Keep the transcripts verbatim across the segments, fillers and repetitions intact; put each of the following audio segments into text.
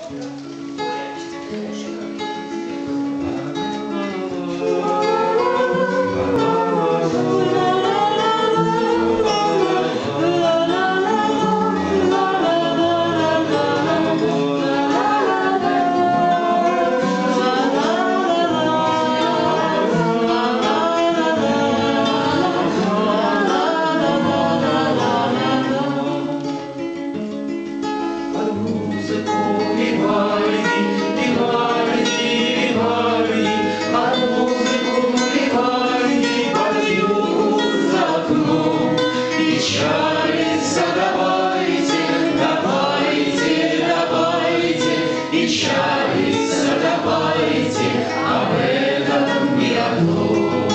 Печалиться давайте об этом не одно,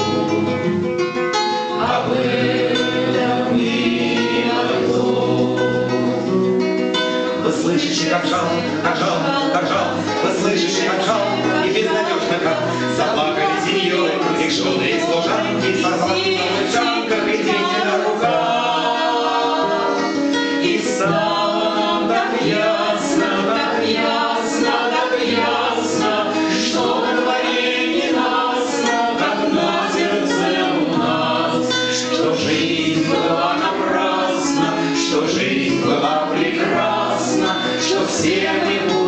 об этом не одно. Вы слышите, как жал, как жал, как жал, вы слышите, как жал, и безнадежно как заплакали семьей их жены и служанки, согласно в лучанках и дети на руках. И стало нам так ясно, так ясно, так ясно, что на дворе ненастно, как на сердце у нас, что жизнь была напрасна, что жизнь была прекрасна, что все мы